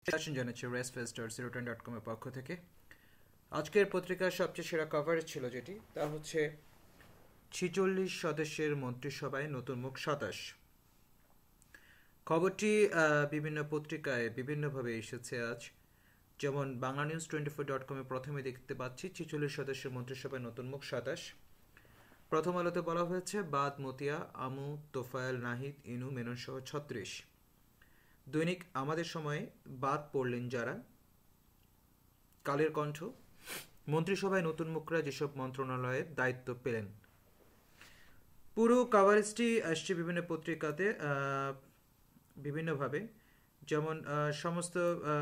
জানাচ্ছি resfester010.com এর পক্ষ থেকে। আজকের পত্রিকার সবচেয়ে সেরা কভারেজ ছিল যেটি, তা হচ্ছে 46 সদস্যের মন্ত্রিসভায় নতুন মুখ 27। খবরটি বিভিন্ন পত্রিকায় বিভিন্নভাবে এসেছে আজ। যেমন banglanews24.com এ প্রথমে দেখতে পাচ্ছি 46 সদস্যের মন্ত্রিসভায় নতুন মুখ 27। প্রথম আলোতে বলা হয়েছে বাদ মতিয়া, আমু, তোফায়েল, নাহিদ, ইনু, মেনন সহ 36। দৈনিক আমাদের সময়ে বাদ পড়লেন যারা। কালের কণ্ঠ, মন্ত্রিসভায় নতুন মুখরা যেসব মন্ত্রণালয়ের দায়িত্ব পেলেন। পুরো কাভারেজটি আসছে বিভিন্ন পত্রিকাতে বিভিন্নভাবে। যেমন সমস্ত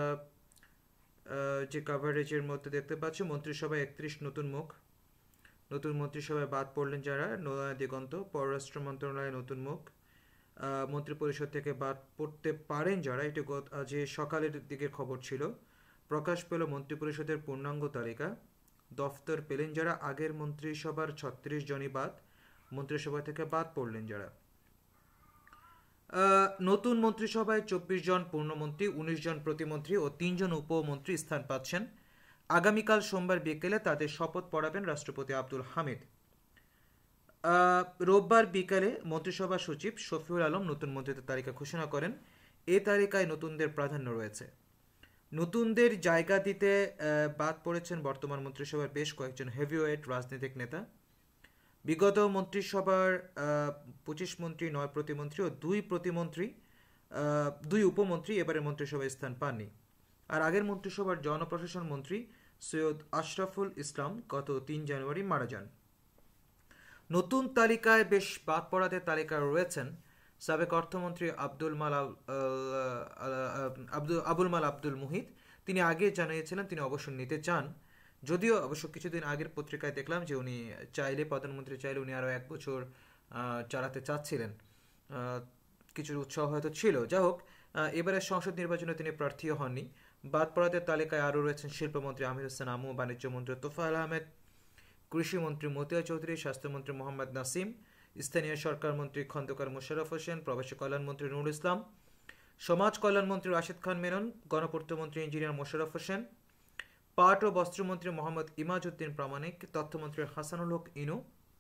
যে কাভারেজের মধ্যে দেখতে পাচ্ছি মন্ত্রিসভায় 31 নতুন মুখ, নতুন মন্ত্রিসভায় বাদ পড়লেন যারা। নয়া দিগন্ত, পররাষ্ট্র মন্ত্রণালয়ে নতুন মুখ, মন্ত্রিপরিষদ থেকে বাদ পড়তে পারেন যারা। এটি যে সকালের দিকের খবর ছিল। প্রকাশ পেল মন্ত্রিপরিষদের পূর্ণাঙ্গ তালিকা। দফতর পেলেন যারা। আগের মন্ত্রিসভার 36 জনই বাদ, মন্ত্রিসভা থেকে বাদ পড়লেন যারা। নতুন মন্ত্রিসভায় 24 জন পূর্ণমন্ত্রী, 19 জন প্রতিমন্ত্রী ও 3 জন উপমন্ত্রী স্থান পাচ্ছেন। আগামীকাল সোমবার বিকেলে তাদের শপথ পড়াবেন রাষ্ট্রপতি আব্দুল হামিদ। রোববার বিকালে মন্ত্রিসভা সচিব শফিউল আলম নতুন মন্ত্রীদের তালিকা ঘোষণা করেন। এ তালিকায় নতুনদের প্রাধান্য রয়েছে। নতুনদের জায়গা দিতে বাদ পড়েছেন বর্তমান মন্ত্রিসভার বেশ কয়েকজন হেভিওয়েট রাজনৈতিক নেতা। বিগত মন্ত্রিসভার 25 মন্ত্রী, 9 প্রতিমন্ত্রী ও 2 উপমন্ত্রী এবারের মন্ত্রিসভায় স্থান পাননি। আর আগের মন্ত্রিসভার জনপ্রশাসন মন্ত্রী সৈয়দ আশরাফুল ইসলাম গত 3 জানুয়ারি মারা যান। নতুন তালিকায় বেশ বাদ পড়াদের তালিকায় রয়েছেন সাবেক অর্থমন্ত্রী আবুল মাল আব্দুল মুহিত। তিনি আগে জানিয়েছিলেন তিনি অবসর নিতে চান। যদিও অবশ্য কিছুদিন আগের পত্রিকায় দেখলাম যে উনি চাইলে, প্রধানমন্ত্রী চাইলে উনি আরও 1 বছর চালাতে চাচ্ছিলেন। কিছু উৎসাহ হয়তো ছিল। যাই হোক, এবারের সংসদ নির্বাচনে তিনি প্রার্থীও হননি। বাদ পড়াদের তালিকায় আরও রয়েছেন শিল্পমন্ত্রী আমির হোসেন আমু, বাণিজ্যমন্ত্রী তোফায়েল আহমেদ, কৃষিমন্ত্রী মতিয়া চৌধুরী, স্বাস্থ্যমন্ত্রী মোহাম্মদ নাসিম, স্থানীয় সরকার মন্ত্রী খন্দকার মোশাররফ হোসেন, প্রবাসী কল্যাণমন্ত্রী নুরুল ইসলাম, সমাজ কল্যাণমন্ত্রী রাশেদ খান মেনন, গণপূর্তমন্ত্রী ইঞ্জিনিয়ার মোশাররফ হোসেন, পাট ও বস্ত্রমন্ত্রী মোহাম্মদ ইমাজউদ্দিন প্রামাণিক, তথ্যমন্ত্রী হাসানুল হক ইনু,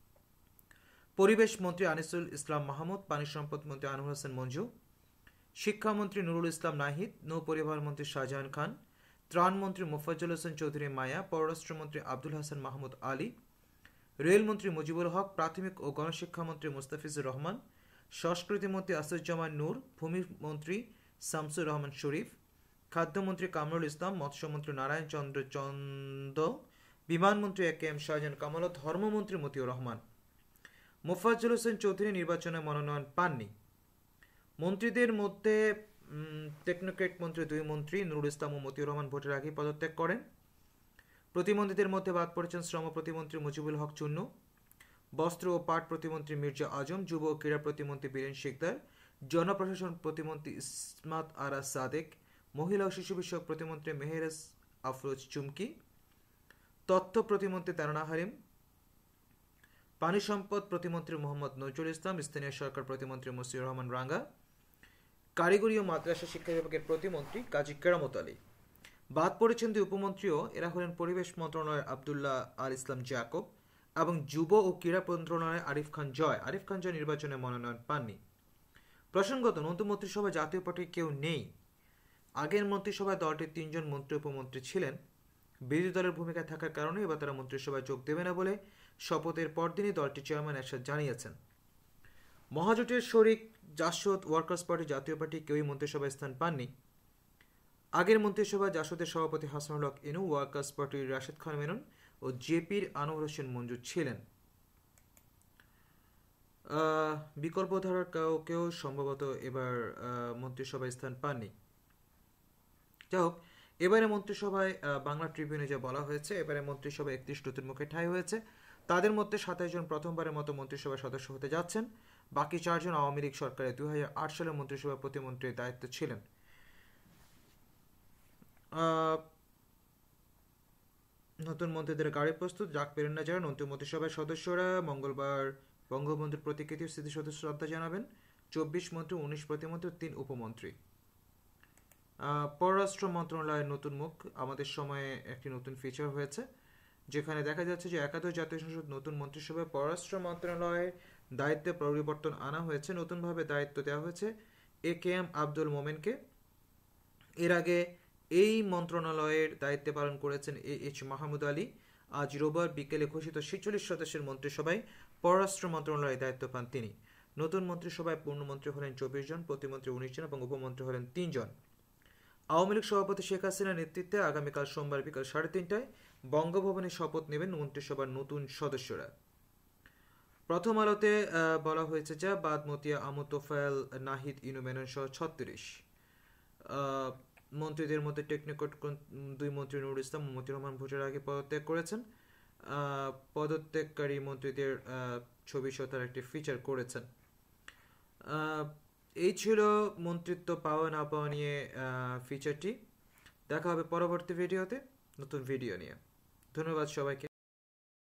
পরিবেশ মন্ত্রী আনিসুল ইসলাম মাহমুদ, পানি সম্পদ মন্ত্রী আনোয়ার হোসেন মঞ্জু, শিক্ষামন্ত্রী নুরুল ইসলাম নাহিদ, নৌ পরিবহন মন্ত্রী শাহজাহান খান, ত্রাণমন্ত্রী মোফাজ্জল হোসেন চৌধুরী মায়া, পররাষ্ট্রমন্ত্রী আব্দুল হাসান মাহমুদ আলী, রেলমন্ত্রী মুজিবুল হক, প্রাথমিক ও গণশিক্ষামন্ত্রী মুস্তাফিজুর রহমান, সংস্কৃতিমন্ত্রী আসুজ্জামান নূর, ভূমিমন্ত্রী শামসুর রহমান শরীফ, খাদ্যমন্ত্রী কামরুল ইসলাম, মৎস্যমন্ত্রী নারায়ণ চন্দ্র চন্দ, বিমানমন্ত্রী এ.কে.এম. শাহজাহান কামাল, ধর্মমন্ত্রী মতিউর রহমান। মোফাজ্জল হোসেন চৌধুরী নির্বাচনে মনোনয়ন পাননি। মন্ত্রীদের মধ্যে টেকনোক্রেট মন্ত্রী 2 মন্ত্রী নুরুল ইসলাম ও মতিউর রহমান ভোটের আগেই পদত্যাগ করেন। প্রতিমন্ত্রীদের মধ্যে বাদ পড়েছেন শ্রম প্রতিমন্ত্রী মুজিবুল হক চুন্নু, বস্ত্র ও পাট প্রতিমন্ত্রী মির্জা আজম, যুব ও ক্রীড়া প্রতিমন্ত্রী বীরেন শিকদার, জনপ্রশাসন প্রতিমন্ত্রী ইসমাত আরা সাদেক, মহিলা ও শিশু বিষয়ক প্রতিমন্ত্রী মেহেরাজ আফরোজ চুমকি, তথ্য প্রতিমন্ত্রী তারানা হারিম, পানি সম্পদ প্রতিমন্ত্রী মোহাম্মদ নজরুল ইসলাম, স্থানীয় সরকার প্রতিমন্ত্রী মসিউর রহমান রাঙ্গা, কারিগরি ও মাদ্রাসা শিক্ষা বিভাগের প্রতিমন্ত্রী কাজী কেরামত আলী। বাদ পড়েছেন 2 উপমন্ত্রীও। এরা হলেন পরিবেশ মন্ত্রণালয়ের আবদুল্লাহ আল ইসলাম জাকব এবং যুব ও ক্রীড়া মন্ত্রণালয়ের আরিফ খান জয়। নির্বাচনে মনোনয়ন পাননি। প্রসঙ্গত, নতুন মন্ত্রিসভায় জাতীয় পার্টির কেউ নেই। আগের মন্ত্রিসভায় দলটির 3 জন মন্ত্রী উপমন্ত্রী ছিলেন। বিরোধী দলের ভূমিকায় থাকার কারণে এবার তারা মন্ত্রিসভায় যোগ দেবে না বলে শপথের পরদিনই দলটির চেয়ারম্যান এরশাদ জানিয়েছেন। মহাজোটের শরিক JSD workers party Jatiya party কেউই মন্ত্রিসভায় স্থান পাননি। আগের মন্ত্রিসভায় জাসদের সভাপতি হাসানুল হক ইনু, ওয়ার্কার্স পার্টির রাশেদ খান মেনন ও জেপির আনোয়ার হোসেন মঞ্জু ছিলেন। বিকল্পধারার কেউ সম্ভবত এবার মন্ত্রিসভায় স্থান পাননি। যাই হোক, এবারে মন্ত্রিসভায় বাংলা ট্রিবিউনে যা বলা হয়েছে, এবারে মন্ত্রিসভায় 31 নতুন মুখে ঠাঁই হয়েছে। তাদের মধ্যে 27 জন প্রথমবারের মতো মন্ত্রিসভার সদস্য হতে যাচ্ছেন। বাকি 4 জন আওয়ামী লীগ সরকারের 2008 সালে মন্ত্রিসভার প্রতিমন্ত্রীর দায়িত্ব ছিলেন। নতুন মন্ত্রীদের গাড়ি প্রস্তুত, ডাক পেলেন না যারা। নতুন মন্ত্রিসভার সদস্যরা মঙ্গলবার বঙ্গবন্ধুর প্রতিকৃতি স্মৃতিসৌধে শ্রদ্ধা জানাবেন। 24 মন্ত্রী, 19 প্রতিমন্ত্রী, 3 উপমন্ত্রী। পররাষ্ট্র মন্ত্রণালয়ের নতুন মুখ আমাদের সময়ে একটি নতুন ফিচার হয়েছে, যেখানে দেখা যাচ্ছে যে একাদশ জাতীয় সংসদ নতুন মন্ত্রিসভায় পররাষ্ট্র মন্ত্রণালয়ের দায়িত্বে পরিবর্তন আনা হয়েছে। নতুনভাবে দায়িত্ব দেওয়া হয়েছে এ.কে.এম. আব্দুল মোমেনকে। এর আগে এই মন্ত্রণালয়ের দায়িত্বে পালন করেছেন এ.এইচ. মাহমুদ আলী। আজ রোববার বিকেলে ঘোষিত 46 সদস্যের মন্ত্রিসভায় পররাষ্ট্র মন্ত্রণালয়ে দায়িত্ব পান তিনি। নতুন মন্ত্রিসভায় পূর্ণমন্ত্রী হলেন 24 জন, প্রতিমন্ত্রী 19 জন এবং উপমন্ত্রী হলেন 3 জন। আওয়ামী লীগ সভাপতি শেখ হাসিনার নেতৃত্বে আগামীকাল সোমবার বিকাল 3:30টায় বঙ্গভবনে শপথ নেবেন মন্ত্রিসভার নতুন সদস্যরা। প্রথম আলোতে বলা হয়েছে যে বাদ মতিয়া, আমু তোফায়েল, নাহিদ, ইনু মেনন সহ 36 মন্ত্রীদের মধ্যে টেকনিকট 2 মন্ত্রী নুরুল ইসলাম ও মতিউর রহমান ভোটের আগে পদত্যাগ করেছেন। পদত্যাগকারী মন্ত্রীদের ছবি সহ তার একটি ফিচার করেছেন। এই ছিল মন্ত্রিত্ব পাওয়া না পাওয়া নিয়ে ফিচারটি। দেখা হবে পরবর্তী ভিডিওতে নতুন ভিডিও নিয়ে। ধন্যবাদ সবাইকে।